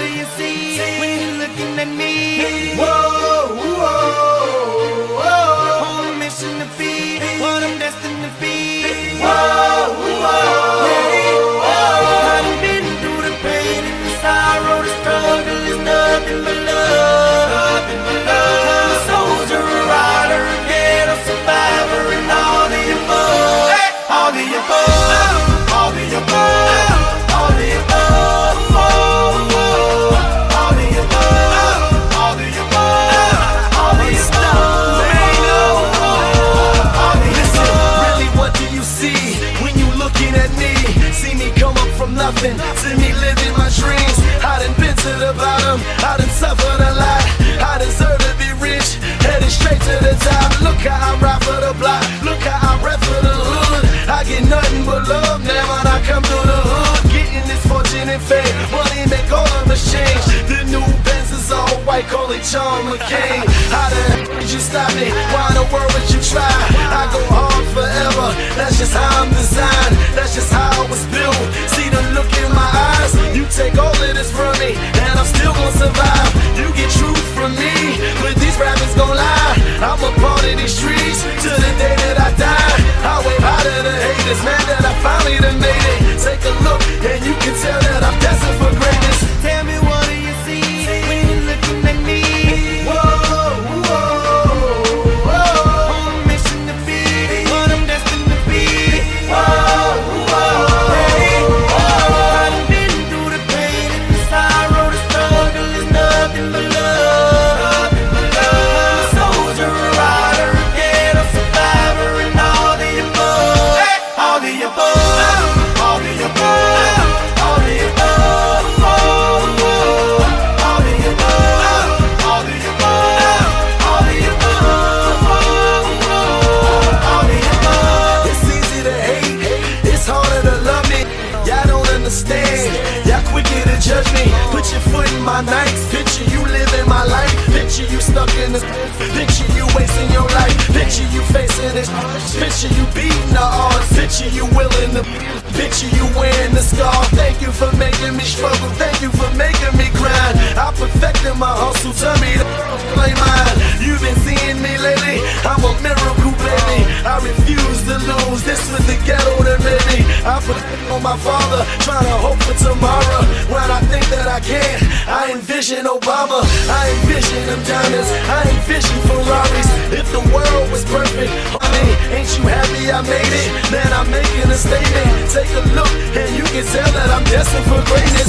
you see when you're looking at me? Whoa, whoa, whoa. On a mission to be what I'm destined to be. Whoa, whoa, I done been through the pain and the sorrow, the struggle is nothing but love. I'm a soldier, a rider, a ghetto survivor, and all the above. All the above. All the above. All the above. All the above. All the above. All the above. Listen, really, what do you see when you looking at me? See me come up from nothing, see me living my dreams. I done been to the bottom, I done suffered a lot. I deserve to be rich, headed straight to the top. Look how I ride for the block, look how I rap for the hood. I get nothing but love now when I come through the hood. Getting this fortune and fame, money make all of us change. The new Benz is all white, call it John McCain. How the heck did you stop me? Why in the world would you try? I go hard forever, that's just how I'm designed. That's just how I was built. See the look in my eyes, you take all of this from me, and I'm still gonna survive. You get truth from me, but these rappers gon' lie. I'm a part of these streets till the day that I die. I wave out of the haters, man, that I finally done made it. Take a look, and you can tell that I'm destined for greatness. Tell me, what do you see when you're looking at me? Whoa, whoa, whoa. On a mission to be what I'm destined to be. Whoa, whoa. I done been through the pain and the sorrow, the struggle is nothing but love. I'm a soldier, a rider, a ghetto survivor, and all the above. All the above. All the above. All the above. All the above. All the above. All the above. All the above. It's easy to hate, it's harder to love me. Y'all don't understand, y'all quicker to judge me. Put your foot in my nights, picture you living my life. Picture you stuck in this, picture you wasting your life. Picture you facing this, picture you beating the odds. Picture you willing to, picture you wearing the scar. Thank you for making me struggle, thank you for making me grind. I perfected my hustle, tell me to play mine. You've been seeing me lately, I'm a miracle baby. I refuse to lose, this was the ghetto that made me. I put on my father, trying to hope for tomorrow. When I think that I can't, I envision Obama. I envision them diamonds, I envision Ferraris. If the world was perfect, honey, ain't you happy I made it? Man, I'm making a statement. Take a look, and you can tell that I'm destined for greatness.